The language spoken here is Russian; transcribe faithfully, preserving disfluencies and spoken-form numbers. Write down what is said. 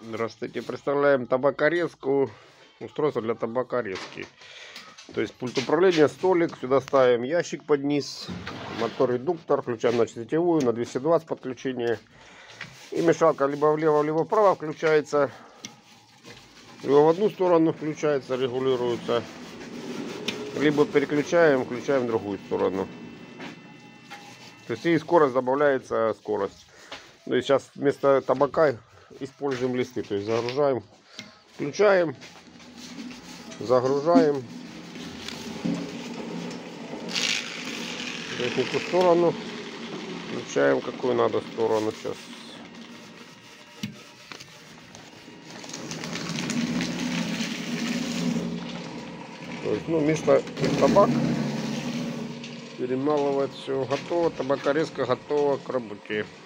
Здравствуйте, представляем табакорезку, устройство для табакорезки. То есть пульт управления, столик, сюда ставим ящик под низ, мотор-редуктор, включаем на сетевую, на двести двадцать подключение. И мешалка либо влево, либо вправо включается, либо в одну сторону включается, регулируется, либо переключаем, включаем в другую сторону. То есть и скорость добавляется, скорость. То есть сейчас вместо табака используем листы, то есть загружаем, включаем, загружаем верхнюю сторону, включаем какую надо сторону сейчас. То есть, ну, вместо табак перемалывать все готово, табакорезка готова к работе.